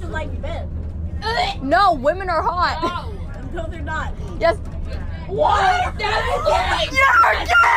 to like men. No, women are hot. No, they're not. Yes. What? You're gay!